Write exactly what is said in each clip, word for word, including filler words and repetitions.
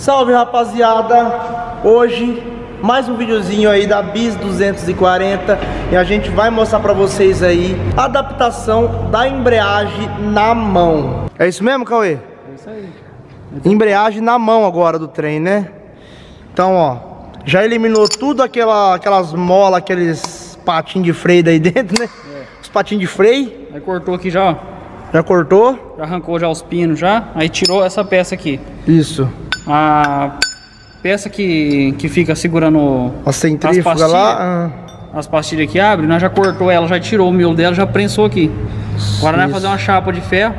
Salve, rapaziada! Hoje mais um videozinho aí da Bis duzentos e quarenta e a gente vai mostrar pra vocês aí a adaptação da embreagem na mão. É isso mesmo, Cauê? É isso aí. Embreagem na mão agora do trem, né? Então, ó, já eliminou tudo aquela, aquelas molas, aqueles patinhos de freio daí dentro, né? É. Os patinhos de freio. Aí cortou aqui já, ó. Já cortou? Já arrancou já os pinos já. Aí tirou essa peça aqui. Isso. A peça que, que fica segurando a centrífuga lá. Ah. As pastilhas que abre, nós já cortou ela, já tirou o miolo dela, já prensou aqui. Agora nós vamos fazer uma chapa de ferro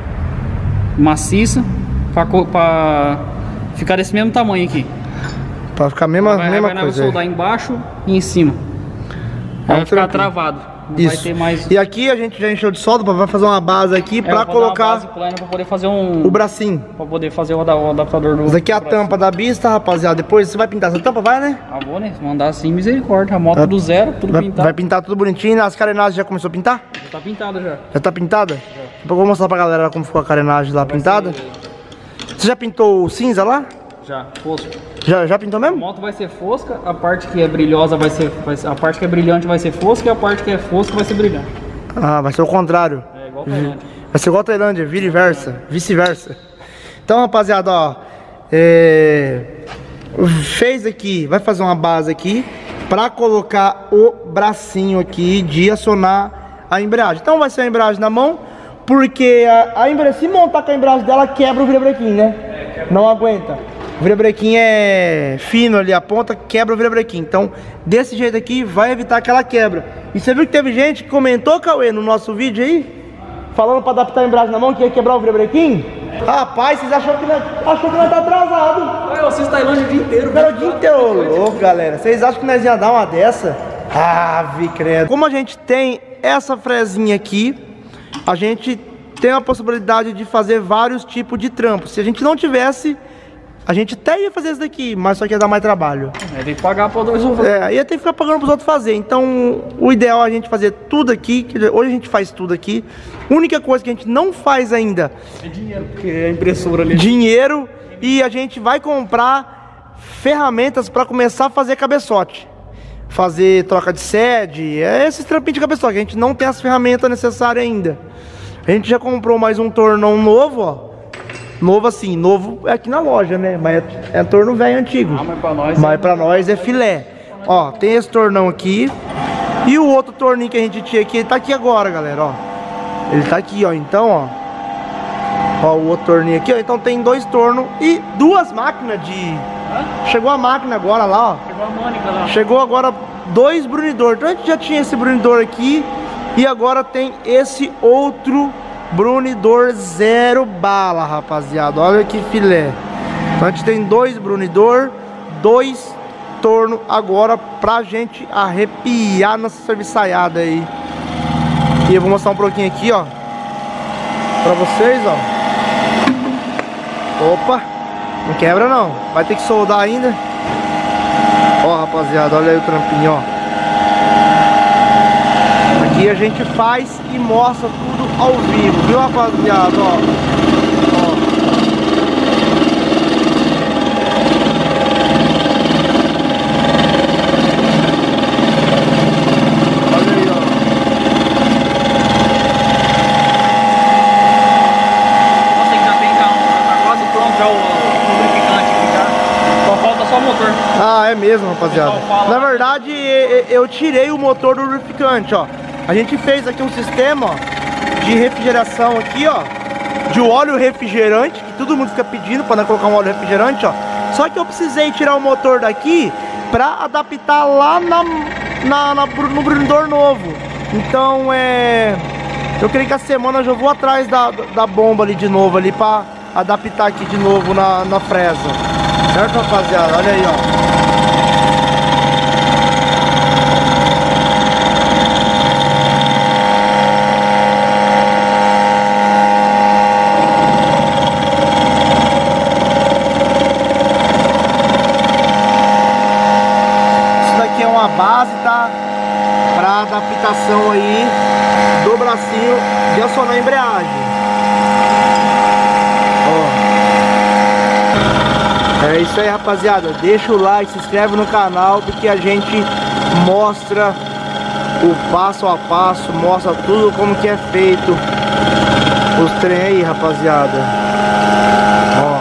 maciça pra, pra ficar desse mesmo tamanho aqui. Pra ficar a mesma, vai, mesma vai, coisa. Vai soldar é. embaixo e em cima. Aí vai ficar travado. Não Isso. Vai ter mais... E aqui a gente já encheu de solda, vai fazer uma base aqui é, pra colocar uma base plana pra poder fazer um... o bracinho. Pra poder fazer o adaptador do... Isso aqui é a tampa da Bista, rapaziada. Depois você vai pintar essa tampa, vai, né? Ah, vou, né? Se mandar assim, misericórdia. A moto é. do zero, tudo vai, pintado. Vai pintar tudo bonitinho. As carenagens já começou a pintar? Já tá pintada já. Já tá pintada? Já. Depois eu vou mostrar pra galera como ficou a carenagem lá vai pintada. Ser... Você já pintou o cinza lá? Já, fosca. Já, já pintou mesmo? A moto vai ser fosca, a parte que é brilhosa vai ser, vai ser... A parte que é brilhante vai ser fosca e a parte que é fosca vai ser brilhante. Ah, vai ser o contrário. É, igual a Tailândia. Vai ser igual a Tailândia, vice-versa, vice-versa. Então, rapaziada, ó, é... fez aqui, vai fazer uma base aqui pra colocar o bracinho aqui de acionar a embreagem. Então vai ser a embreagem na mão, porque a, a embreagem, se montar com a embreagem dela, quebra o virabrequim, né? É, não aguenta. O virabrequim é fino ali, a ponta quebra o virabrequim. Então, desse jeito aqui, vai evitar aquela quebra. E você viu que teve gente que comentou, Cauê, no nosso vídeo aí, falando pra adaptar a embreagem na mão, que ia quebrar o virabrequim? Rapaz, vocês acham que nós, achou que nós tá atrasado. Eu assisto Tailândia o dia inteiro. Cara, o dia inteiro, ô louco, galera. Vocês acham que nós ia dar uma dessa? Ah, vi credo. Como a gente tem essa frezinha aqui, a gente tem a possibilidade de fazer vários tipos de trampos. Se a gente não tivesse... A gente até ia fazer isso daqui, mas só que ia dar mais trabalho. É, tem que pagar para os outros fazer. É, ia ter que ficar pagando para os outros fazer. Então, o ideal é a gente fazer tudo aqui. Que hoje a gente faz tudo aqui. A única coisa que a gente não faz ainda é dinheiro, porque é a impressora ali. Dinheiro. E a gente vai comprar ferramentas para começar a fazer cabeçote. Fazer troca de sede. É esses trampinhos de cabeçote. A gente não tem as ferramentas necessárias ainda. A gente já comprou mais um tornão novo, ó. Novo assim, novo é aqui na loja, né? Mas é, é torno velho antigo. Ah, mas pra nós, mas é... pra nós é filé. Ó, tem esse tornão aqui. E o outro torninho que a gente tinha aqui, ele tá aqui agora, galera, ó. Ele tá aqui, ó. Então, ó. Ó, o outro torninho aqui, ó. Então tem dois tornos e duas máquinas de... Hã? Chegou a máquina agora lá, ó. Chegou a Mônica lá. Chegou agora dois brunidores. Então a gente já tinha esse brunidor aqui. E agora tem esse outro... brunidor zero bala, rapaziada. Olha que filé. Então a gente tem dois brunidor, dois torno agora pra gente arrepiar nossa serviçaiada aí. E eu vou mostrar um pouquinho aqui, ó, pra vocês, ó. Opa, não quebra não. Vai ter que soldar ainda. Ó, rapaziada, olha aí o trampinho, ó. Aqui a gente faz e mostra tudo ao vivo, viu, rapaziada? Ó. Ó. Olha aí, ó. Nossa, que já tem já, tá quase pronto já o, o lubrificante aqui já. Só falta só o motor. Ah, é mesmo, rapaziada. Na verdade, eu tirei o motor do lubrificante, ó. A gente fez aqui um sistema, ó, de refrigeração aqui, ó, de óleo refrigerante, que todo mundo fica pedindo para não colocar um óleo refrigerante, ó. Só que eu precisei tirar o motor daqui para adaptar lá na, na, na, no brunidor novo. Então, é... eu creio que a semana eu já vou atrás da, da bomba ali de novo, ali, para adaptar aqui de novo na, na fresa. Certo, rapaziada? Olha aí, ó. Base, tá? Para adaptação aí do bracinho de acionar a embreagem. Ó. É É isso aí, rapaziada. Deixa o like, se inscreve no canal, porque a gente mostra o passo a passo, mostra tudo como que é feito os trem aí, rapaziada. Ó.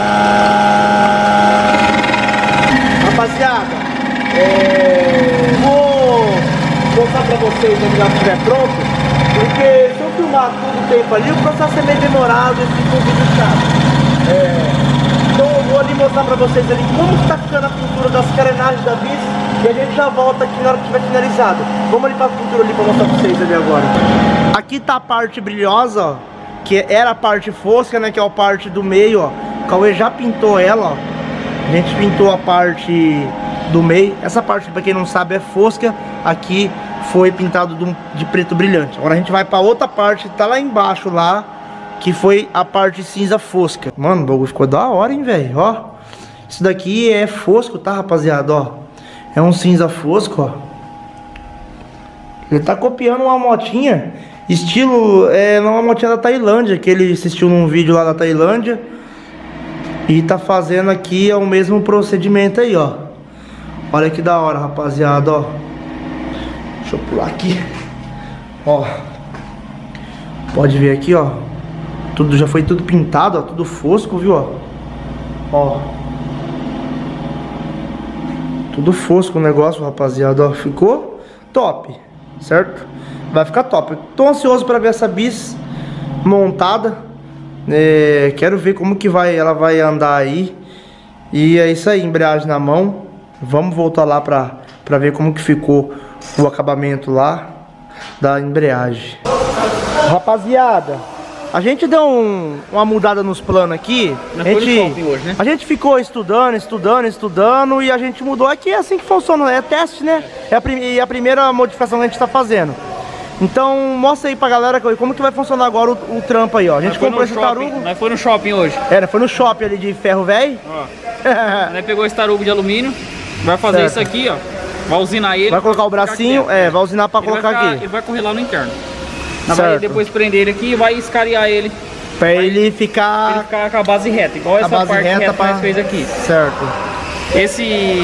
Rapaziada, é... vou mostrar pra vocês quando já estiver pronto, porque se eu filmar todo o tempo ali, o processo é meio demorado e fica um vídeo chato. É... Então eu vou ali mostrar pra vocês ali como está ficando a pintura das carenagens da bis e a gente já volta aqui na hora que tiver finalizado. Vamos ali pra pintura ali pra mostrar pra vocês ali agora. Aqui tá a parte brilhosa, ó, que era a parte fosca, né, que é a parte do meio, ó. O Cauê já pintou ela, ó. A gente pintou a parte do meio. Essa parte, pra quem não sabe, é fosca. Aqui foi pintado de preto brilhante. Agora a gente vai pra outra parte, tá lá embaixo lá, que foi a parte cinza fosca. Mano, o bagulho ficou da hora, hein, velho, ó. Isso daqui é fosco, tá, rapaziada, ó. É um cinza fosco, ó. Ele tá copiando uma motinha, estilo, é uma motinha da Tailândia, que ele assistiu num vídeo lá da Tailândia. E tá fazendo aqui o mesmo procedimento aí, ó. Olha que da hora, rapaziada, ó. Deixa eu pular aqui. Ó. Pode ver aqui, ó. Tudo, já foi tudo pintado, ó, tudo fosco, viu, ó. Ó. Tudo fosco o negócio, rapaziada, ó. Ficou top, certo? Vai ficar top. Tô ansioso pra ver essa bis montada. É, quero ver como que vai, ela vai andar aí. E é isso aí, embreagem na mão. Vamos voltar lá pra, pra ver como que ficou o acabamento lá da embreagem. Rapaziada, a gente deu um, uma mudada nos planos aqui. A gente, hoje, né? a gente ficou estudando, estudando, estudando e a gente mudou aqui. É assim que funciona, é teste, né? É a, prim a primeira modificação que a gente tá fazendo. Então mostra aí pra galera como que vai funcionar agora o, o trampo aí, ó. A gente comprou esse tarugo. Nós foi no shopping hoje. É, foi no shopping ali de ferro velho. Ó. Nós pegou esse tarugo de alumínio. Vai fazer certo. Isso aqui, ó. Vai usinar ele. Vai colocar o bracinho, é, vai usinar pra ele colocar ficar, aqui. Ele vai correr lá no interno. Nós vai depois prender ele aqui e vai escariar ele. Pra vai, ele ficar... Ele ficar com a base reta, igual a essa base parte reta, reta pra... que nós fez aqui. Certo. Esse...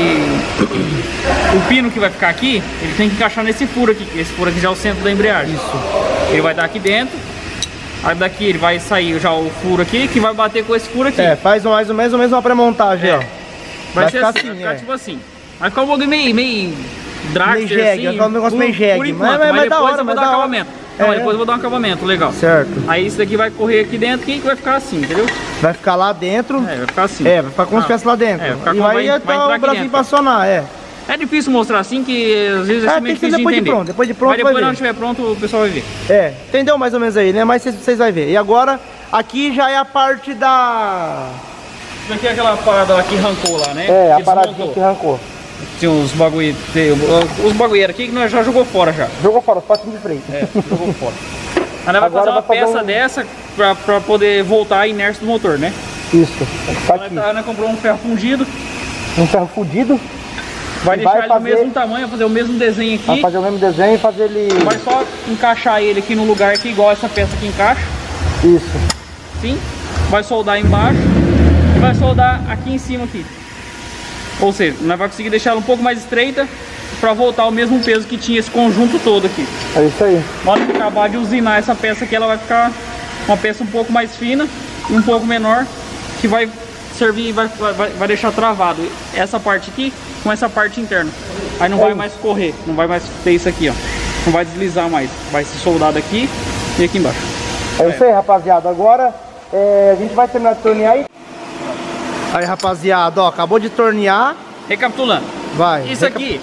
O pino que vai ficar aqui, ele tem que encaixar nesse furo aqui. Esse furo aqui já é o centro da embreagem. Isso. Ele vai dar aqui dentro. Aí daqui ele vai sair já o furo aqui, que vai bater com esse furo aqui. É, faz mais ou menos, mais ou menos uma pré-montagem, é. ó. Vai, vai ficar assim, assim vai ficar é. tipo assim. Vai ficar um bagulho meio, meio drag, meio jegue, assim. vai ficar um negócio meio jegue. Por enquanto, mas, mas, mas depois da hora, eu vou dar um acabamento. Não, é. depois eu vou dar um acabamento, legal. Certo. Aí isso daqui vai correr aqui dentro e vai ficar assim, entendeu? Vai ficar lá dentro. É, vai ficar assim. É, vai ficar como se estivesse lá dentro. É, vai ficar e vai, vai até o bracinho pra acionar, é. É difícil mostrar assim, que às vezes é, é meio difícil depois de entender. De pronto, depois de pronto Mas depois vai não ver. estiver pronto, o pessoal vai ver. É, entendeu mais ou menos aí, né? Mas vocês vão ver. E agora, aqui já é a parte da... Isso daqui é aquela parada lá que arrancou lá, né? É, a parada que arrancou. Tinha uns bagulho, os bagulheiros aqui que nós já jogou fora já. Jogou fora, os patinhos de freio. É, jogou fora. Aí nós vai fazer uma vai peça um... dessa pra, pra poder voltar a inércia do motor, né? Isso. Tá aqui. Nós, nós comprou um ferro fundido. Um ferro fundido. Vai deixar vai ele fazer... do mesmo tamanho, fazer o mesmo desenho aqui. Vai fazer o mesmo desenho e fazer ele... Vai só encaixar ele aqui no lugar aqui, igual essa peça aqui encaixa. Isso. Sim. Vai soldar embaixo e vai soldar aqui em cima aqui. Ou seja, nós vamos conseguir deixar ela um pouco mais estreita para voltar ao mesmo peso que tinha esse conjunto todo aqui. É isso aí. Na hora que acabar de usinar essa peça aqui, ela vai ficar uma peça um pouco mais fina e um pouco menor, que vai servir e vai, vai, vai deixar travado essa parte aqui com essa parte interna. Aí não é vai isso. mais correr, não vai mais ter isso aqui, ó. Não vai deslizar mais. Vai se soldar daqui e aqui embaixo. É isso aí, rapaziada. Agora é, a gente vai terminar de tornear aí. Aí, rapaziada, ó, acabou de tornear. Recapitulando. Vai. Isso recap... aqui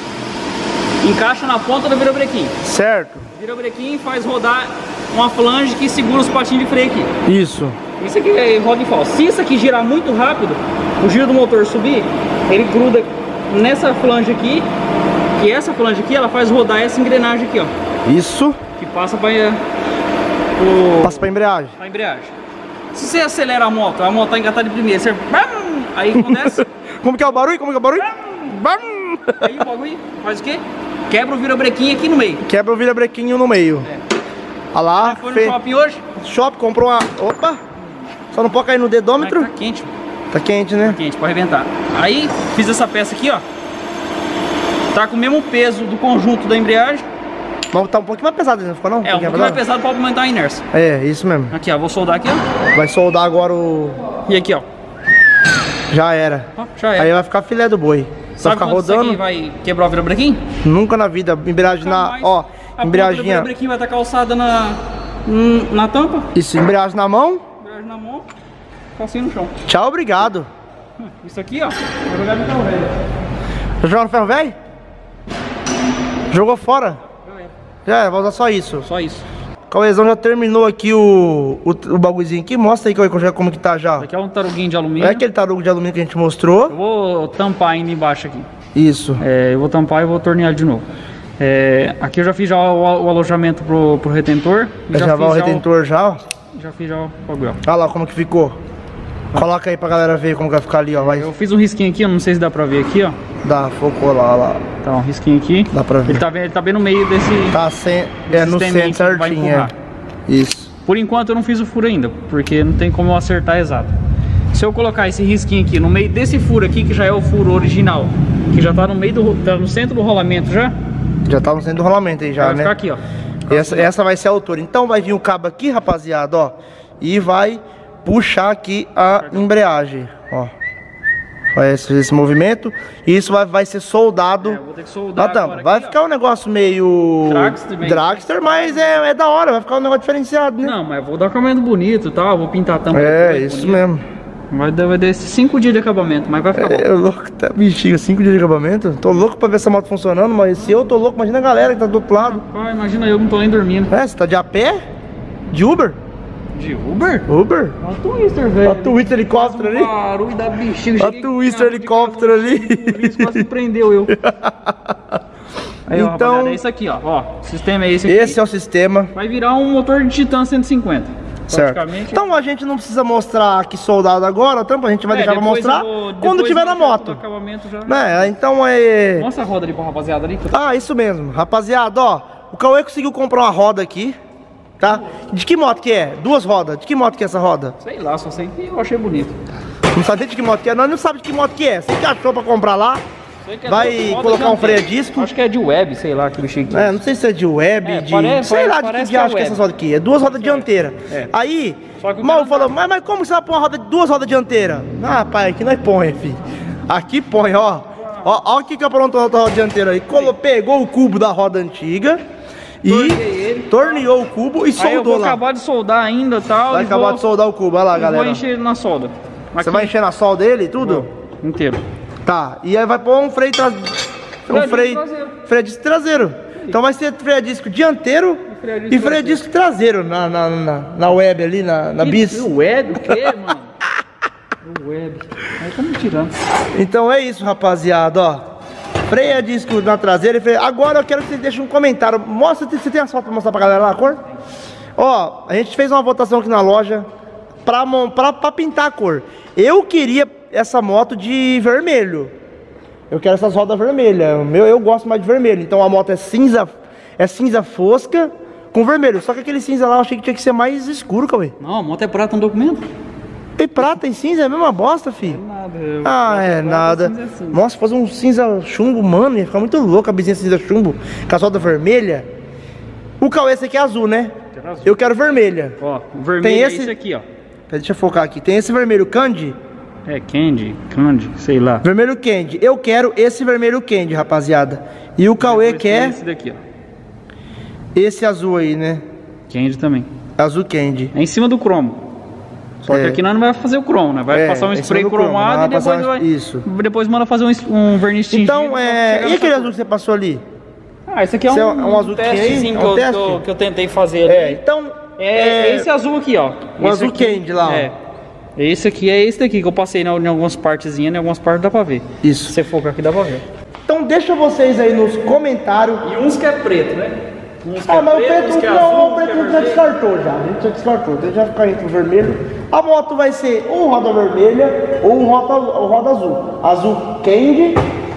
encaixa na ponta do virabrequim. Certo. O virabrequim faz rodar uma flange que segura os patinhos de freio aqui. Isso. Isso aqui é roda em falso. Se isso aqui girar muito rápido, o giro do motor subir, ele gruda nessa flange aqui. E essa flange aqui, ela faz rodar essa engrenagem aqui, ó. Isso. Que passa para o... Passa para embreagem. Para embreagem. Se você acelera a moto, a moto tá engatada de primeira, você... Aí acontece... Como que é o barulho? Como que é o barulho? Aí o bagulho faz o quê? Quebra o virabrequim aqui no meio. Quebra o virabrequinho no meio. É. Olha lá. Foi no fe... shopping hoje? Shopping, comprou uma... Opa! Só não pode cair no dedômetro? Mas tá quente. Tá quente, né? Tá quente, pra arrebentar. Aí, fiz essa peça aqui, ó. Tá com o mesmo peso do conjunto da embreagem. Mas tá um pouquinho mais pesado, não ficou não? É, um pouquinho mais pesado pra aumentar a inércia. É, isso mesmo. Aqui, ó, vou soldar aqui, ó. Vai soldar agora o... E aqui, ó. Já era. Ó, já era. Aí vai ficar filé do boi. Sabe vai ficar quando rodando. isso aqui vai quebrar o virabrequim? Nunca na vida. Embreagem na... Ó, a embreagem... A virabrequim vai estar calçada na... Na tampa. Isso, embreagem na mão. Embreagem na mão. Calcinha no chão. Tchau, obrigado. Isso aqui, ó. Vou jogar no ferro velho. Vai jogar no ferro velho? Jogou fora? Já é, vai usar só isso. Só isso. Cauêzão já terminou aqui o, o, o bagulhozinho aqui. Mostra aí, Cauê, como que tá já. Aqui é um taruguinho de alumínio. É aquele tarugo de alumínio que a gente mostrou. Eu vou tampar ainda embaixo aqui. Isso. É, eu vou tampar e vou tornear de novo. É, aqui eu já fiz já o, o alojamento pro, pro retentor. Já, já vai o retentor já, ó. Já fiz já o bagulho. Olha lá como que ficou. Coloca aí pra galera ver como que vai ficar ali, ó. Vai. Eu fiz um risquinho aqui, eu não sei se dá pra ver aqui, ó. Dá, focou lá, lá. Tá, um risquinho aqui. Dá pra ver. Ele tá, ele tá bem no meio desse... Tá sem, é no centro certinho, é. Isso. Por enquanto eu não fiz o furo ainda, porque não tem como eu acertar exato. Se eu colocar esse risquinho aqui no meio desse furo aqui, que já é o furo original, que já tá no meio do... tá no centro do rolamento já. Já tá no centro do rolamento aí já, vai né? Vai ficar aqui, ó. Essa, essa vai ser a altura. Então vai vir o cabo aqui, rapaziada, ó. E vai puxar aqui a embreagem, ó. Vai esse, esse movimento. E isso vai, vai ser soldado. É, eu vou ter que soldar ah, tá. agora Vai aqui, ficar ó. um negócio meio... Dragster, meio... Dragster, mas é, é da hora. Vai ficar um negócio diferenciado, né? Não, mas eu vou dar acabamento bonito e tal. Vou pintar a tampa. É, isso bonito. Mesmo. Vai dar, vai dar esses cinco dias de acabamento, mas vai ficar é, bom. É louco, tá bexiga, cinco dias de acabamento. Tô louco pra ver essa moto funcionando, mas se eu tô louco, imagina a galera que tá do outro lado. Ah, imagina eu, não tô nem dormindo. É, você tá de a pé? De Uber? De Uber? Uber? Olha o Twister, velho. Olha o Twister helicóptero ali. Barulho da bexiga. Olha o Twister helicóptero ali. Isso quase prendeu eu. Aí, ó, então, é isso aqui, ó. Ó, o sistema é esse aqui. Esse é o sistema. Vai virar um motor de Titan cento e cinquenta. Certo. Então a gente não precisa mostrar aqui soldado agora, tampa, a gente vai é, deixar pra mostrar vou, quando tiver na moto. Já... É, então é... Mostra a roda ali pra rapaziada ali. Ah, isso mesmo. Rapaziada, ó, o Cauê conseguiu comprar uma roda aqui, tá? De que moto que é? Duas rodas. De que moto que é essa roda? Sei lá, só sei que eu achei bonito. Não sabe de que moto que é? Nós não sabe de que moto que é. Você que achou pra comprar lá? É vai colocar um freio a disco. Acho que é de web, sei lá, aquele chique. É, não sei se é de web, é, de... Parece, sei lá parece de que diacho que é essa roda aqui. É duas rodas dianteiras. É. Aí, o Mal falou, mas, mas como você vai pôr uma roda, duas rodas dianteiras? Ah, pai, aqui nós põe, filho. Aqui põe, ó. Ó, ó o que que aprontou a roda dianteira aí. Colo, pegou o cubo da roda antiga e torneou o cubo e soldou lá. Aí eu vou acabar de soldar ainda e tal. Vai acabar vou... de soldar o cubo, olha lá, galera. Vou encher na solda. Você aqui... vai encher na solda dele tudo? Vou. Inteiro. Tá, e aí vai pôr um freio traseiro. Um freio, freio disco traseiro. Então vai ser freio disco dianteiro e freio disco, e freio disco traseiro na, na, na, na web ali, na, na bis. O web? O que, mano? O web. Aí tá me tirando. Então é isso, rapaziada, ó. Freio a disco na traseira e freio... Agora eu quero que vocês deixem um comentário. Mostra, você tem as fotos pra mostrar pra galera lá a cor? Ó, a gente fez uma votação aqui na loja pra, pra, pra pintar a cor. Eu queria essa moto de vermelho. Eu quero essas rodas vermelhas. Meu, eu gosto mais de vermelho. Então a moto é cinza, é cinza fosca com vermelho. Só que aquele cinza lá eu achei que tinha que ser mais escuro, Cauê. Não, a moto é prata no documento. E prata e cinza é a mesma bosta, filho. É nada. Eu ah, é nada. Cinza, cinza. Nossa, fazer um cinza chumbo, mano, ia ficar muito louco a bizinha cinza chumbo com a roda vermelha. O Cauê, esse aqui é azul, né? Quero azul. Eu quero vermelha. Ó, o vermelho tem é esse... esse aqui, ó. Deixa eu focar aqui. Tem esse vermelho Candy. É, Candy, Candy, sei lá. Vermelho Candy. Eu quero esse vermelho Candy, rapaziada. E o Cauê quer... Esse daqui, ó. Esse azul aí, né? Candy também. Azul Candy. É em cima do cromo. Só é. que aqui nós não vai fazer o cromo, né? Vai é, passar um spray cromado e depois passar... vai... Isso. Depois manda fazer um, um verniz tingido. Então, é... E aquele azul que você passou ali? Ah, esse aqui é um, é um azul testezinho que, é um eu, teste? que, eu, que eu tentei fazer ali. É, então... É, é esse azul aqui, ó. O esse azul aqui, Candy lá, ó. É. Esse aqui é esse daqui que eu passei em algumas partezinhas, em algumas partes dá pra ver. Isso. Se você focar aqui dá pra ver. Então deixa vocês aí nos comentários. E uns que é preto, né? Uns que ah, é mas preto, o preto, que é não, azul, o preto que é já descartou já. A gente já descartou. Ele já fica entre o vermelho. A moto vai ser ou roda vermelha ou roda, ou roda azul. Azul Candy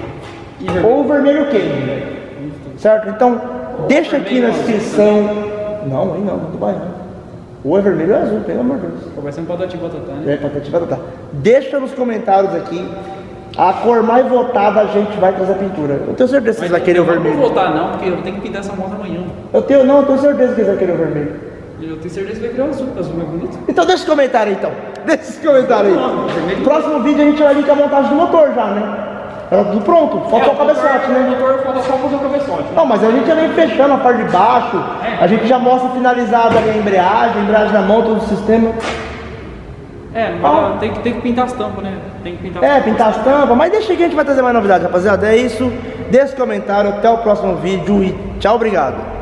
ou vermelho Candy. Certo? Então deixa aqui na descrição. Não, aí não, não vai não. Ou é vermelho ou é azul, pelo amor de Deus. Vai ser um patati patatá, né? É, patati patatá. Deixa nos comentários aqui a cor mais votada, a gente vai trazer a pintura. Eu tenho certeza que vocês vão querer o vermelho. Eu não vou votar não, porque eu tenho que pintar essa moto amanhã. Eu tenho, não, eu tenho certeza que eles vão querer o vermelho. Eu tenho certeza que vai querer o azul, o azul é bonito. Então deixa esse comentário aí, então. Deixa esse comentário aí. Não, vermelho. Próximo vídeo a gente vai vir com a montagem do motor já, né? Era tudo pronto, falta É, o cabeçote, O né? motor falta só fazer o cabeçote. Né? Não, mas a gente já vem fechando a parte de baixo, a gente já mostra finalizada ali a embreagem, a embreagem na mão, todo o sistema. É, não vai Ah. dar- tem, que, tem que pintar as tampas, né? Tem que pintar as É, tampas. pintar as tampas, mas deixa que a gente vai trazer mais novidades, rapaziada. É isso, deixa esse comentário, até o próximo vídeo e tchau, obrigado.